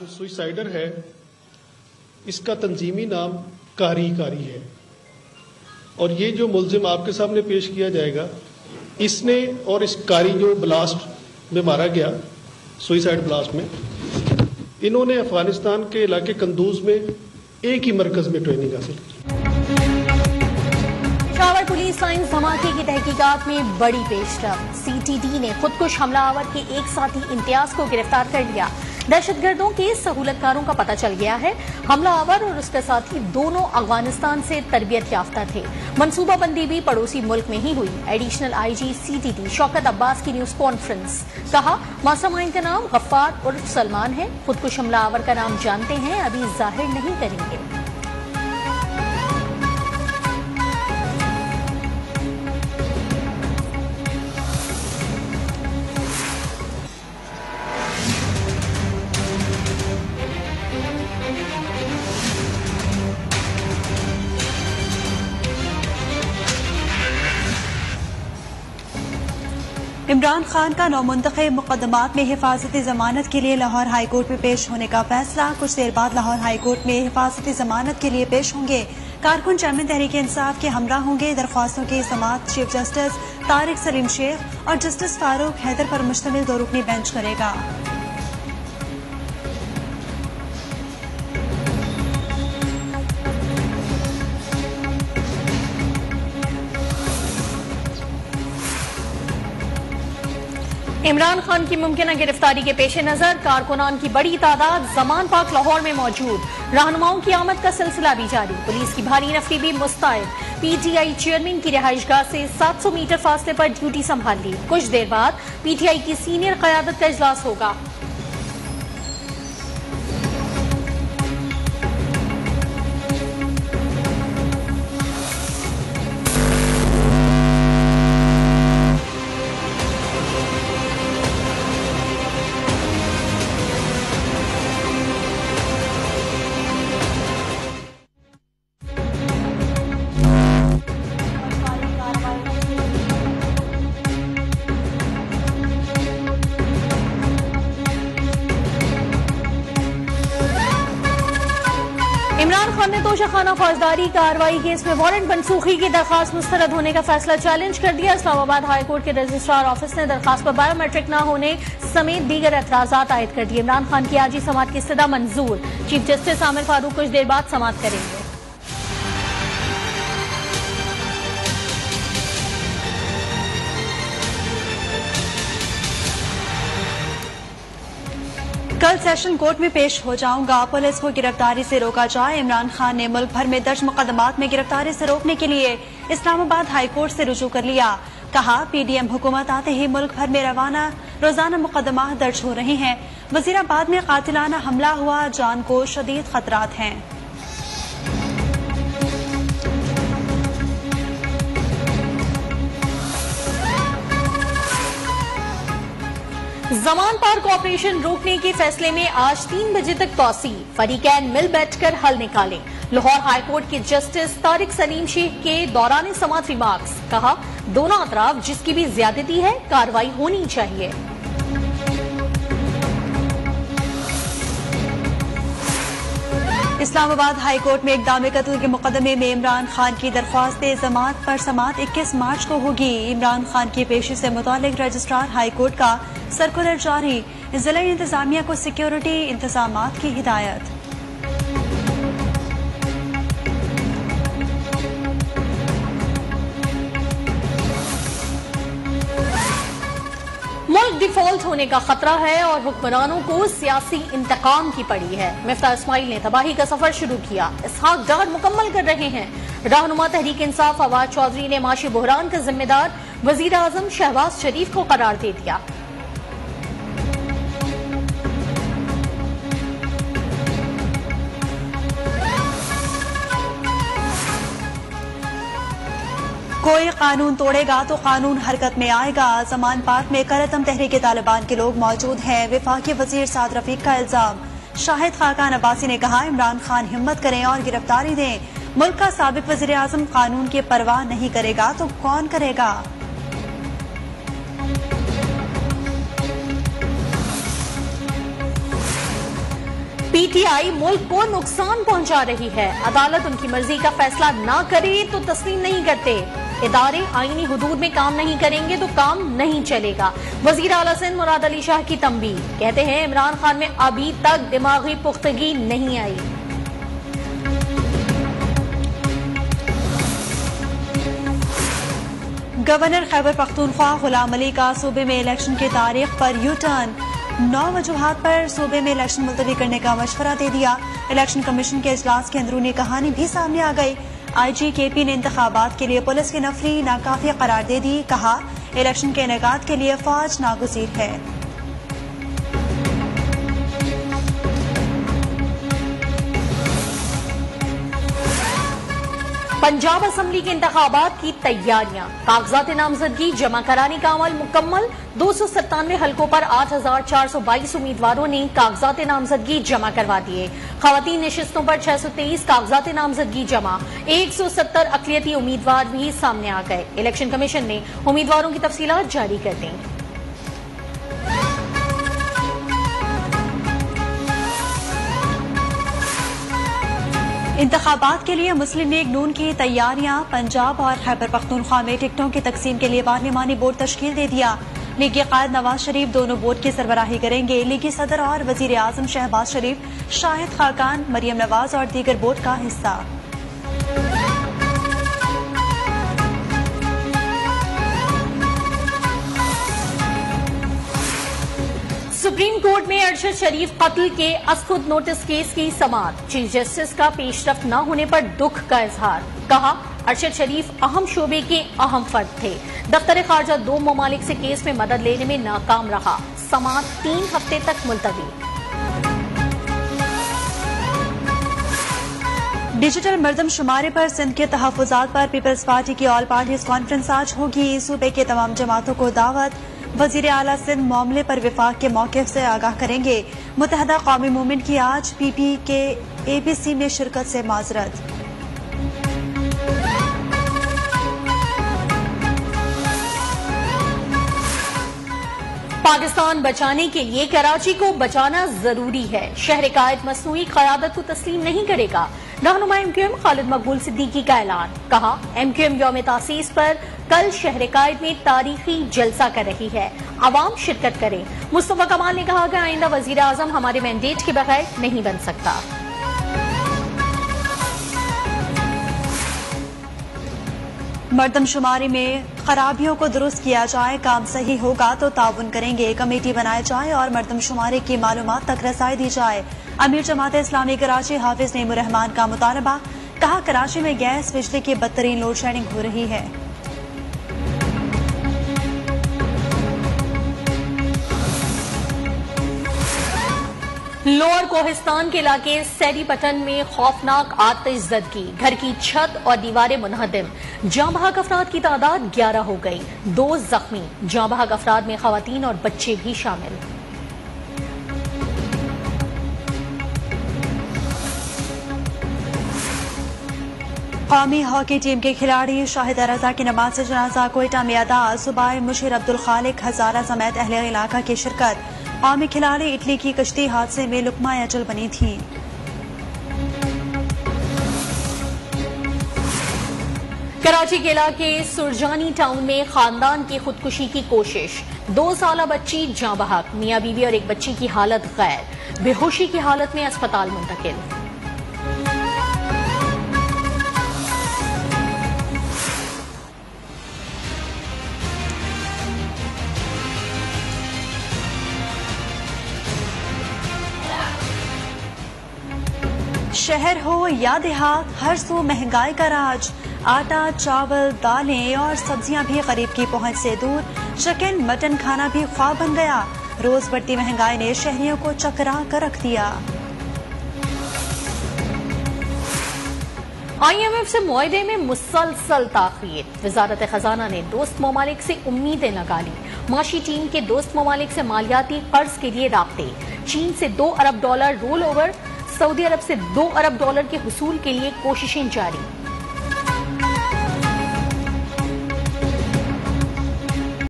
जो सुइसाइडर है इसका तंजीमी नाम कारी है और ये जो मुल्जिम आपके सामने पेश किया जाएगा, इसने और इस कारी जो ब्लास्ट में मारा गया, सुइसाइड ब्लास्ट में, इन्होंने अफगानिस्तान के इलाके कंदूज में एक ही मरकज में ट्रेनिंग हासिल की। पेशावर पुलिस लाइंस धमाके की तहकीकात में बड़ी पेशरफ। सीटीडी ने खुदकुश हमलावर के एक साथी इम्तियाज को गिरफ्तार कर लिया। दहशतगर्दों के सहूलतकारों का पता चल गया है। हमलावर और उसका साथी दोनों अफगानिस्तान से तरबियत याफ्ता थे। मनसूबाबंदी भी पड़ोसी मुल्क में ही हुई। Additional IG CTD Shaukat Abbas की न्यूज कॉन्फ्रेंस, कहा मास्टरमाइंड का नाम गफ्फार उर्फ सलमान है। खुदकुश हमलावर का नाम जानते हैं, अभी जाहिर नहीं करेंगे। इमरान खान का नौमुंतखब मुकदमात में हिफाजती जमानत के लिए लाहौर हाईकोर्ट में पेश होने का फैसला। कुछ देर बाद लाहौर हाईकोर्ट में हिफाजती जमानत के लिए पेश होंगे। कारकुन चेयरमैन तहरीक इंसाफ के हमरा होंगे। दरख्वास्तों की समाअत चीफ जस्टिस तारिक सलीम शेख और जस्टिस फारूक हैदर पर मुश्तमिल 2 रुकनी बेंच करेगा। इमरान खान की मुमकिन गिरफ्तारी के पेश नजर कारकुनान की बड़ी तादाद जमान पाक लाहौर में मौजूद। रहनुमाओं की आमद का सिलसिला भी जारी। पुलिस की भारी नफरी भी मुस्तैद। पीटीआई चेयरमैन की रिहाइशगाह से 700 मीटर फासले पर ड्यूटी संभाल ली। कुछ देर बाद पीटीआई की सीनियर क़यादत का इजलास होगा। इमरान खान ने तोशाखाना फौजदारी कार्रवाई केस में वारंट मनसूखी की दरखास्त मुस्तरद होने का फैसला चैलेंज कर दिया। इस्लामाबाद हाईकोर्ट के रजिस्ट्रार ऑफिस ने दरखास्त पर बायोमेट्रिक न होने समेत दीगर एतराजात आयद कर दिए। इमरान खान की आजी समाअत की इस्तदा मंजूर। चीफ जस्टिस आमिर फारूक कुछ देर बाद समाअत करेंगे। कल सेशन कोर्ट में पेश हो जाऊंगा। पुलिस को गिरफ्तारी से रोका जाए। इमरान खान ने मुल्क भर में दर्ज मुकदमात में गिरफ्तारी से रोकने के लिए इस्लामाबाद हाईकोर्ट से रुजू कर लिया। कहा पीडीएम हुकूमत आते ही मुल्क भर में रोजाना मुकदमात दर्ज हो रहे हैं। वजीराबाद में कातिलाना हमला हुआ, जान को शदीद खतरात हैं। जमान पार्क ऑपरेशन रोकने के फैसले में आज 3 बजे तक तौसी। फरीकैन मिल बैठकर हल निकालें। लाहौर हाईकोर्ट के जस्टिस तारिक सलीम शेख के दौरान समाअत रिमार्क्स, कहा दोनों अतराफ जिसकी भी ज्यादती है कार्रवाई होनी चाहिए। इस्लामाबाद हाईकोर्ट में इक़दाम कत्ल के मुकदमे में इमरान खान की दरख्वास्त जमात पर समाअत 21 मार्च को होगी। इमरान खान की पेशी से मुतालिक रजिस्ट्रार हाईकोर्ट का सर्कुलर जारी। जिला इंतजामिया को सिक्योरिटी इंतजामात की हिदायत। मुल्क डिफॉल्ट होने का खतरा है और हुक्मरानों को सियासी इंतकाम की पड़ी है। मिफ्ताह इस्माइल ने तबाही का सफर शुरू किया। इसहाक डार मुकम्मल कर रहे हैं। रहनुमा तहरीक इंसाफ फवाद चौधरी ने माशी बहरान का जिम्मेदार वजीर आजम शहबाज शरीफ को करार दे दिया। कोई कानून तोड़ेगा तो कानून हरकत में आएगा। जमान पार्क में करतम तहरीक तालिबान के लोग मौजूद हैं। वफाकी वजीर साद रफीक का इल्जाम। शाहिद खाकान अब्बासी ने कहा इमरान खान हिम्मत करें और गिरफ्तारी दें। मुल्क का साबिक वजीर आजम कानून की परवाह नहीं करेगा तो कौन करेगा। पीटीआई मुल्क को नुकसान पहुंचा रही है, अदालत उनकी मर्जी का फैसला ना करे तो तस्लीम नहीं करते। इदारे आईनी हुदूद में काम नहीं करेंगे तो काम नहीं चलेगा। वजीर आला सिंध मुराद अली शाह की तंबीह, कहते हैं इमरान खान में अभी तक दिमागी पुख्तगी नहीं आई। गवर्नर खैबर पख्तूनख्वा गुलाम अली का सूबे में इलेक्शन की तारीख पर यू टर्न, 9 वजूहात पर सूबे में इलेक्शन मुलतवी करने का मशवरा दे दिया। इलेक्शन कमीशन के इजलास की अंदरूनी कहानी भी सामने आ गई। IGKP ने इंतखाबात के लिए पुलिस की नफरी नाकाफी करार दे दी। कहा इलेक्शन के इनेकाद के लिए फौज नागुज़ीर है। पंजाब असम्बली के इंतखाबात की तैयारियां, कागजात नामजदगी जमा कराने का अमल मुकम्मल। 297 हलकों पर 8,422 उम्मीदवारों ने कागजात नामजदगी जमा करवा दिए। खवातीन नशिस्तों पर 623 कागजात नामजदगी जमा, 170 अक़लियती उम्मीदवार भी सामने आ गए। इलेक्शन कमीशन ने उम्मीदवारों की तफसीलात जारी कर दी। इंतखाबात के लिए मुस्लिम लीग नून की तैयारियां, पंजाब और खैबर पख्तूनख्वा में टिकटों की तकसीम के लिए पार्लिमानी बोर्ड तश्कील दे दिया। लीगी कायद नवाज शरीफ दोनों बोर्ड की सरबराही करेंगे। लीगी सदर और वजीर आजम शहबाज शरीफ, शाहिद खाकान, मरियम नवाज और दीगर बोर्ड का हिस्सा। सुप्रीम कोर्ट में अरशद शरीफ कत्ल के असखुद नोटिस केस की समाअत, चीफ जस्टिस का पेशरफ्त न होने पर दुख का इजहार। कहा अरशद शरीफ अहम शोबे के अहम फर्द थे। दफ्तर खारजा 2 ममालिक से केस में मदद लेने में नाकाम रहा। समाअत 3 हफ्ते तक मुलतवी। डिजिटल मर्दमशुमारी पर सिंध के तहफ़्फ़ुज़ात पर पीपल्स पार्टी की ऑल पार्टीज कॉन्फ्रेंस आज होगी। सूबे के तमाम जमातों को दावत। वजीर आला सिंध मामले पर विफाक के मौक़िफ़ से आगाह करेंगे। मुत्तहदा कौमी मूवमेंट की आज PP के ABC में शिरकत से माजरत। पाकिस्तान बचाने के लिए कराची को बचाना जरूरी है। शहर कायद मसनूई क़यादत को तस्लीम नहीं करेगा। रहनुमा MQM खालिद मकबूल सिद्दीकी का ऐलान। कहा MQM यौम तासीस पर कल शहर कायद में तारीखी जलसा कर रही है, आवाम शिरकत करें। मुस्तफा कमाल ने कहा कि आइंदा वजीर आजम हमारे मैंडेट के बगैर नहीं बन सकता। मर्दमशुमारी में खराबियों को दुरुस्त किया जाए, काम सही होगा तो ताउन करेंगे। कमेटी बनाए जाए और मर्दमशुमारी की मालूमात तक रसाई दी जाए। अमीर जमात इस्लामी कराची हाफिज नेमुर रहमान का मुतालबा। कहा कराची में गैस बिजली की बदतरीन लोड शेडिंग हो रही है। लोअर कोहिस्तान के इलाके सैरी पटन में खौफनाक आतिशज़दगी, घर की छत और दीवारें मुनहदिम। जाँ बहक अफराद की तादाद 11 हो गई, 2 जख्मी। जाँ बहक अफराद में खवातीन और बच्चे भी शामिल। कौमी हॉकी टीम के खिलाड़ी शाहिद रजा की नमाज जनाजा कोयटा में अदा। सुबाह मुशीर अब्दुल खालिक हजारा समेत अहले इलाका की शिरकत। कौमी खिलाड़ी इटली की कश्ती हादसे में लुकमा अजल बनी थी। कराची के इलाके सुरजानी टाउन में खानदान की खुदकुशी की कोशिश। 2 साला बच्ची जाँ बहक, मियाँ बीवी और एक बच्ची की हालत गैर, बेहोशी की हालत में अस्पताल मुंतकिल। शहर हो या देहात, हर सू महंगाई का राज। आटा, चावल, दालें और सब्जियां भी गरीब की पहुंच से दूर। चिकन मटन खाना भी ख्वाब बन गया। रोज बढ़ती महंगाई ने शहरियों को चकरा कर रख दिया। IMF से मुआहदे में मुसलसल ताखीर। वजारत खजाना ने दोस्त ममालिक से उम्मीदें लगा ली। माशी टीम के दोस्त ममालिक से मालियाती कर्ज के लिए राब्ते। चीन से $2 अरब रोल ओवर, सऊदी अरब से $2 अरब के हुसूल के लिए कोशिशें जारी।